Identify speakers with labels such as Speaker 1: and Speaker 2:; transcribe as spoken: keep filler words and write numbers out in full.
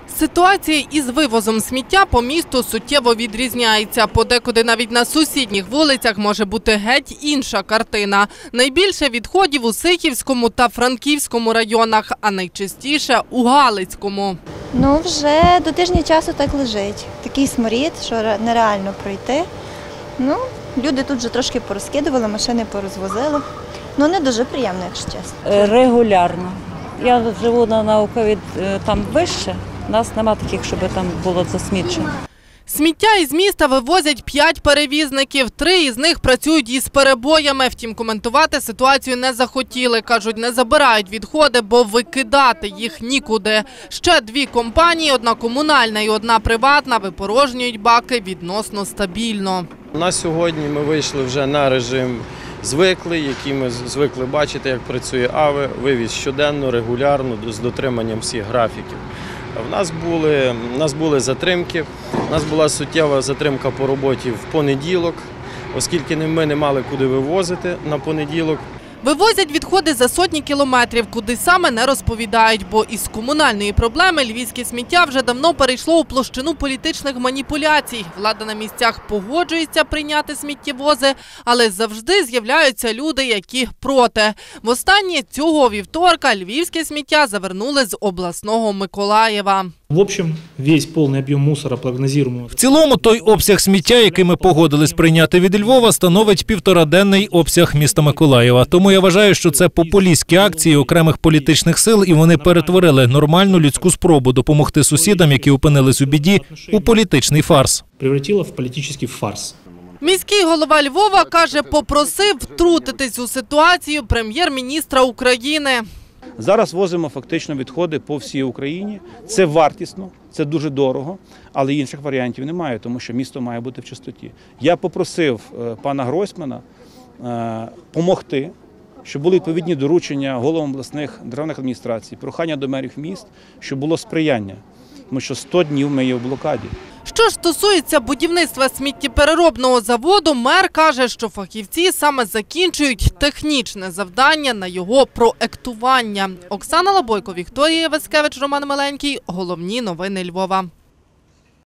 Speaker 1: Ситуація із вивозом сміття по місту суттєво відрізняється. Подекуди навіть на сусідніх вулицях може бути геть інша картина. Найбільше відходів у Сихівському та Франківському районах, а найчастіше у Галицькому.
Speaker 2: Ну, вже до тижня часу так лежить. Такий сморід, що нереально пройти. Ну, люди тут вже трошки порозкидували, машини порозвозили. Ну, не дуже приємно, якщо чесно.
Speaker 3: Регулярно. Я живу на науковій, там вище. У нас немає таких, щоб там було засмічено.
Speaker 1: Сміття із міста вивозять п'ять перевізників. Три із них працюють із перебоями. Втім, коментувати ситуацію не захотіли. Кажуть, не забирають відходи, бо викидати їх нікуди. Ще дві компанії, одна комунальна і одна приватна, випорожнюють баки відносно стабільно.
Speaker 4: На сьогодні ми вийшли вже на режим звиклий, який ми звикли бачити, як працює АВЕ, вивіз щоденно, регулярно, з дотриманням всіх графіків. В нас були, в нас були затримки, у нас була суттєва затримка по роботі в понеділок, оскільки ми не мали куди вивозити на понеділок.
Speaker 1: Вивозять відходи за сотні кілометрів, куди саме не розповідають, бо із комунальної проблеми львівське сміття вже давно перейшло у площину політичних маніпуляцій. Влада на місцях погоджується прийняти сміттєвози, але завжди з'являються люди, які проти. Востаннє цього вівторка львівське сміття завернули з обласного Миколаєва.
Speaker 5: В общем, весь повний об'єм мусора прогнозуємо.
Speaker 6: В цілому, той обсяг сміття, який ми погодились прийняти від Львова, становить півтораденний обсяг міста Миколаєва. Тому я вважаю, що це популістські акції окремих політичних сил, і вони перетворили нормальну людську спробу допомогти сусідам, які опинились у біді, у політичний фарс.
Speaker 5: Превратило в політичний фарс.
Speaker 1: Міський голова Львова, каже, попросив втрутитись у ситуацію прем'єр-міністра України.
Speaker 7: Зараз возимо фактично відходи по всій Україні. Це вартісно, це дуже дорого, але інших варіантів немає, тому що місто має бути в чистоті. Я попросив пана Гройсмана допомогти, щоб були відповідні доручення головам обласних державних адміністрацій, прохання до мерів міст, щоб було сприяння, тому що сто днів ми є в блокаді.
Speaker 1: Що ж стосується будівництва сміттєпереробного заводу, мер каже, що фахівці саме закінчують технічне завдання на його проектування. Оксана Лабойко, Вікторія Васькевич, Роман Миленький. Головні новини Львова.